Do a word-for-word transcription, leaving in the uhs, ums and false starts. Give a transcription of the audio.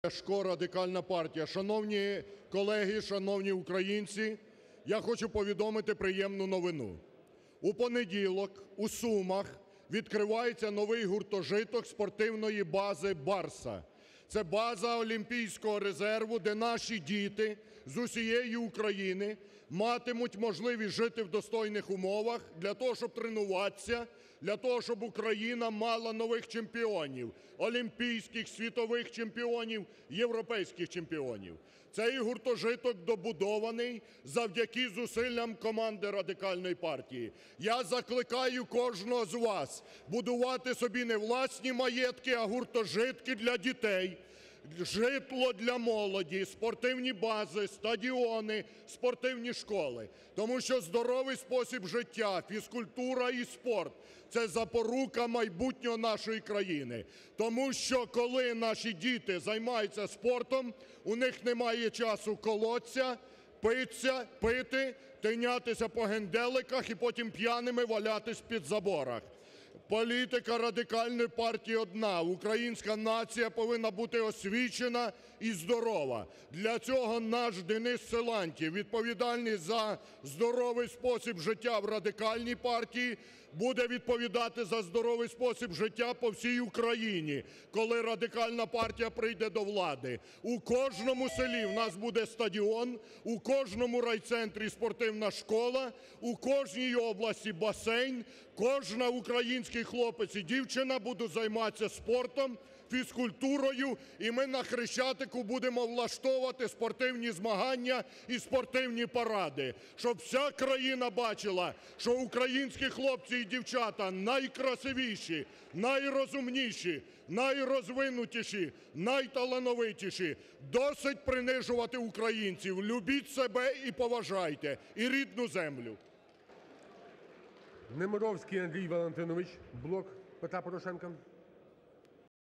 Ляшко, Радикальна партія. Шановні колеги, шановні українці, я хочу повідомити приємну новину. У понеділок у Сумах відкривається новий гуртожиток спортивної бази "Барса". Це база олімпійського резерву, де наші діти з усієї України матимуть можливість жити в достойних умовах для того, щоб тренуватися, для того, щоб Україна мала нових чемпіонів: олімпійських, світових чемпіонів, європейських чемпіонів. Цей гуртожиток добудований завдяки зусиллям команди Радикальної партії. Я закликаю кожного з вас будувати собі не власні маєтки, а гуртожитки для дітей, житло для молоді, спортивні бази, стадіони, спортивні школи. Тому що здоровий спосіб життя, фізкультура і спорт – це запорука майбутнього нашої країни. Тому що коли наші діти займаються спортом, у них немає часу колотися, питися, пити, тинятися по генделиках і потім п'яними валятись під заборах. Політика Радикальної партії одна: українська нація повинна бути освічена і здорова. Для цього наш Денис Силантьєв, відповідальний за здоровий спосіб життя в Радикальній партії, буде відповідати за здоровий спосіб життя по всій Україні, коли Радикальна партія прийде до влади. У кожному селі в нас буде стадіон, у кожному райцентрі спортивна школа, у кожній області басейн, кожен український хлопець і дівчина будуть займатися спортом, фізкультурою, і ми на Хрещатику будемо влаштовувати спортивні змагання і спортивні паради, щоб вся країна бачила, що українські хлопці і дівчата найкрасивіші, найрозумніші, найрозвинутіші, найталановитіші. Досить принижувати українців, любіть себе і поважайте, і рідну землю. Немировський Андрій Валентинович, "Блок Петра Порошенка".